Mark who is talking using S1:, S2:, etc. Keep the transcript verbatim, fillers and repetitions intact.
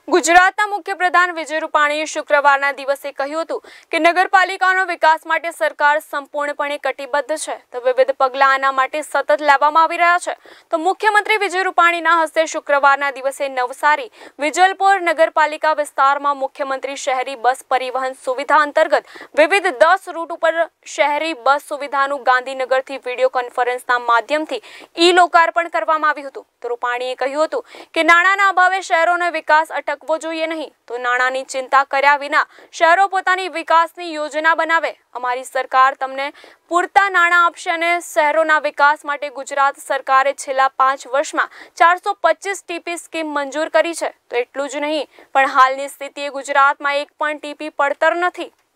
S1: ગુજરાતના મુખ્યપ્રધાન વિજય રૂપાણીએ શુક્રવારના દિવસે કહ્યું હતું કે નગરપાલિકાનો વિકાસ માટે સરકાર સંપૂર્ણપણે કટિબદ્ધ છે તો વિવિધ પગલાં આના માટે સતત લેવામાં આવી રહ્યા છે તો મુખ્યમંત્રી વિજય રૂપાણીના હસ્તે શુક્રવારના દિવસે નવસારી વિજલપોર નગરપાલિકા વિસ્તારમાં મુખ્યમંત્રી શહેરી બસ પરિવહન સુવિધા અંતર્ગત વિવિધ દસ રૂટ ઉપર શહેરી બસ સુવિધાનું ગાંધીનગરથી વિડીયો કોન્ફરન્સના માધ્યમથી ઈ લોકાર્પણ કરવામાં આવ્યું હતું તો રૂપાણીએ કહ્યું હતું કે નાણાંના અભાવે શહેરોનો વિકાસ અટકવો જોઈએ નહીં તો નાણાંની ચિંતા કર્યા વિના શહેરો પોતાની વિકાસની યોજના બનાવે અમારી સરકાર તમને પૂરતા નાણાં આપશે અને શહેરોના વિકાસ માટે ગુજરાત સરકારે છેલ્લા પાંચ વર્ષમાં ચારસો પચીસ ટીપી સ્કીમ મંજૂર કરી છે તો એટલું જ નહીં પણ હાલની સ્થિતિએ ગુજરાતમાં એક પણ ટીપી પડતર નથી।